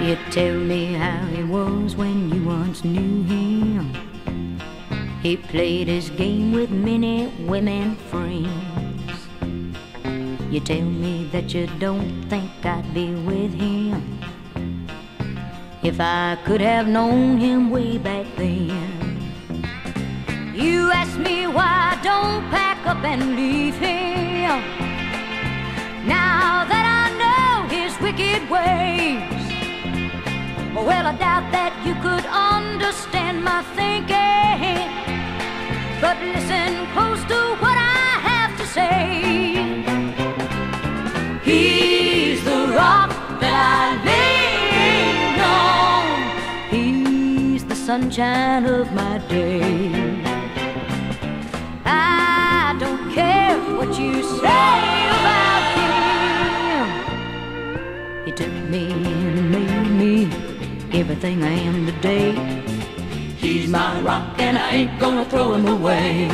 You tell me how he was when you once knew him. He played his game with many women friends. You tell me that you don't think I'd be with him if I could have known him way back then. You ask me why I don't pack up and leave him now that I know his wicked ways. Well, I doubt that you could understand my thinking, but listen close to what I have to say. He's the rock that I lean on. He's the sunshine of my day. I don't care what you say about him. He took me and made me everything I am today. He's my rock and I ain't gonna throw him away.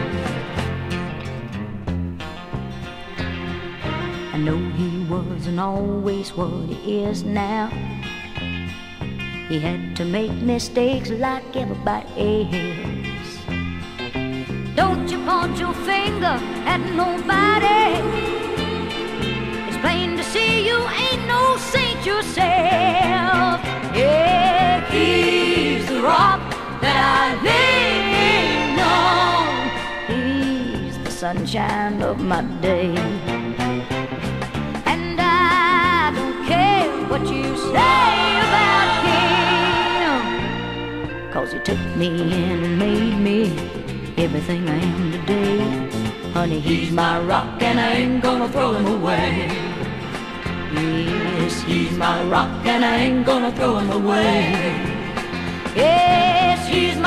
I know he wasn't always what he is now. He had to make mistakes like everybody else. Don't you point your finger at nobody. It's plain to see you ain't no saint yourself. Yeah, he's the rock that I lean on. He's the sunshine of my day. And I don't care what you say about him, 'cause he took me in and made me everything I am today. Honey, he's my rock and I ain't gonna throw him away. Yes, he's my rock and I ain't gonna throw him away. Yes, he's